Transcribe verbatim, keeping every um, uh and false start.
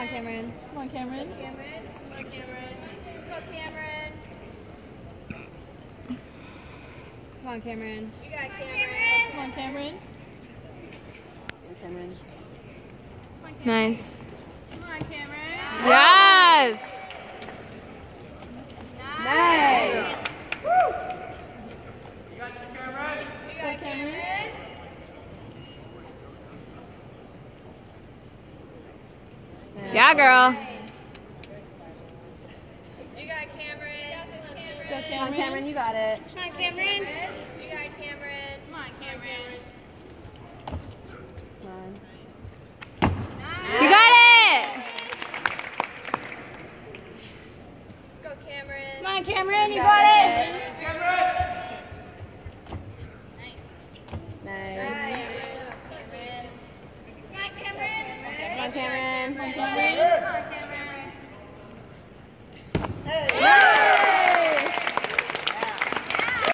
on, Cameron. Come on, Cameron. Cameron. Come on, Cameron. Go, Cameron. Come on, Cameron. You got Cameron. Come on, Cameron. Cameron. Nice. Come on, Cameron. Yes. Nice. Woo! You got Cameron. You got Cameron. Yeah, girl. You got Cameron. Go, Come Cameron. on, Cameron. You got it. Come on, Cameron. You got Cameron. Come on, Cameron. Come on. You got it. Go, Cameron. Come on, Cameron. You You got got it. Nice. Cameron. Come on, Cameron. Come on, Cameron. Come on, Cameron. Come on, Cameron.